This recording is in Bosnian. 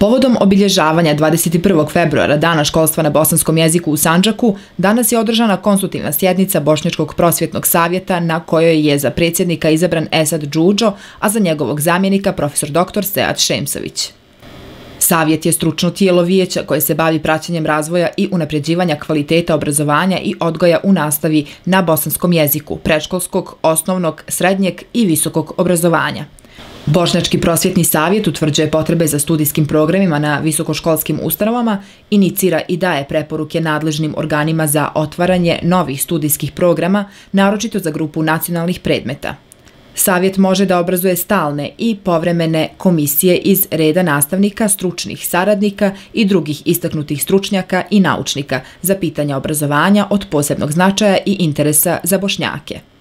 Povodom obilježavanja 21. februara Dana školstva na bosanskom jeziku u Sandžaku, danas je održana konsultativna sjednica Bošnjačkog prosvjetnog savjeta na kojoj je za predsjednika izabran Esad Džudžo, a za njegovog zamjenika profesor dr. Sead Šemsović. Savjet je stručno tijelo vijeća koje se bavi praćenjem razvoja i unapređivanja kvaliteta obrazovanja i odgoja u nastavi na bosanskom jeziku, predškolskog, osnovnog, srednjeg i visokog obrazovanja. Bošnjački prosvjetni savjet utvrđuje potrebe za studijskim programima na visokoškolskim ustanovama, inicira i daje preporuke nadležnim organima za otvaranje novih studijskih programa, naročito za grupu nacionalnih predmeta. Savjet može da obrazuje stalne i povremene komisije iz reda nastavnika, stručnih saradnika i drugih istaknutih stručnjaka i naučnika za pitanja obrazovanja od posebnog značaja i interesa za Bošnjake.